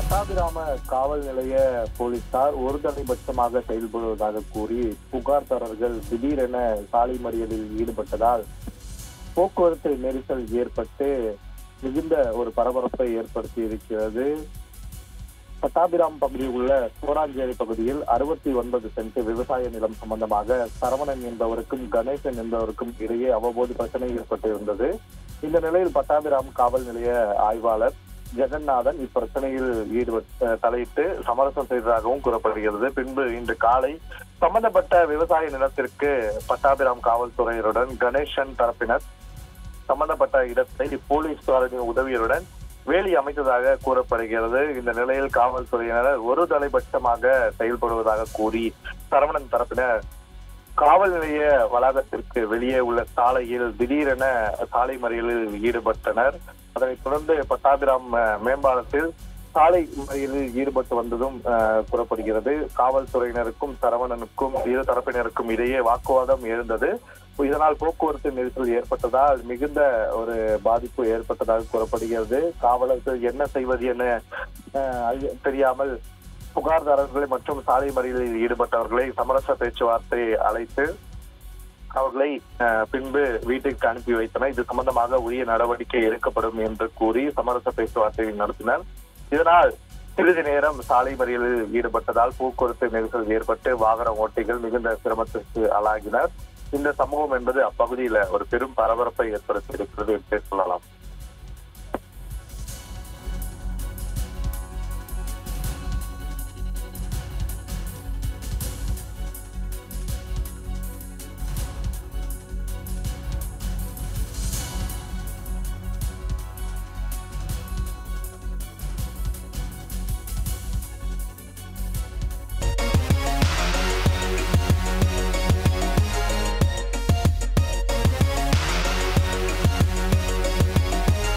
பட்டாபிராம காவல் நிலைய போலீசார் ஒருதலைபட்சமாக செயல்படுவதாக கூறி புகார்தாரர்கள் திடீரென சாலை மறியலில் ஈடுபட்டதால் போக்குவரத்து நெரிசல் ஏற்பட்டு மிகுந்த ஒரு பரபரப்பை ஏற்படுத்தி இருக்கிறது. பட்டாபிராம் பகுதியில் உள்ள சோராஞ்சேரி பகுதியில் 69 சென்ட் விவசாய நிலம் சம்பந்தமாக சரவணன் என்பவருக்கும் கணேசன் என்பவருக்கும் இடையே அவ்வப்போது பிரச்சனை ஏற்பட்டிருந்தது. இந்த நிலையில் பட்டாபிராம் காவல் நிலைய ஆய்வாளர் ஜெகநாதன் இப்பிரச்சனையில் தலையிட்டு சமரசம் செய்ததாகவும் கூறப்படுகிறது. பின்பு இன்று காலை சம்பந்தப்பட்ட விவசாய நிலத்திற்கு பட்டாபிராம் காவல்துறையினருடன் கணேசன் தரப்பினர் சம்பந்தப்பட்ட இடத்தை போலீசாரின் உதவியுடன் வேலி அமைத்ததாக கூறப்படுகிறது. இந்த நிலையில் காவல்துறையினர் ஒரு தலைபட்சமாக செயல்படுவதாக கூறி சரவணன் தரப்பினர் காவல் நிலைய வளாகத்திற்கு வெளியே உள்ள சாலையில் திடீரென சாலை மறியலில் ஈடுபட்டனர். அதனைத் தொடர்ந்து பட்டாபிராம் மேம்பாலத்தில் சாலை மறியலில் ஈடுபட்டு வந்ததும் கூறப்படுகிறது. காவல்துறையினருக்கும் சரவணனுக்கும் இரு தரப்பினருக்கும் இடையே வாக்குவாதம் எழுந்தது. இதனால் போக்குவரத்து நெரிசல் ஏற்பட்டதால் மிகுந்த ஒரு பாதிப்பு ஏற்பட்டதாக கூறப்படுகிறது. காவலர்கள் என்ன செய்வது என தெரியாமல் புகார்தாரர்களை மற்றும் சாலை மறியலில் ஈடுபட்டவர்களை சமரச பேச்சுவார்த்தை அழைத்து அவர்களை பின்பு வீட்டிற்கு அனுப்பி வைத்தனர். இது சம்பந்தமாக உரிய நடவடிக்கை எடுக்கப்படும் என்று கூறி சமரச பேச்சுவார்த்தையை நடத்தினர். இதனால் சிறிது நேரம் சாலை மறியலில் ஈடுபட்டதால் போக்குவரத்து நெரிசல் ஏற்பட்டு வாகன ஓட்டிகள் மிகுந்த சிரமத்திற்கு ஆளாகினர். இந்த சம்பவம் என்பது அப்பகுதியில ஒரு பெரும் பரபரப்பை ஏற்படுத்தி இருக்கிறது என்று சொல்லலாம்.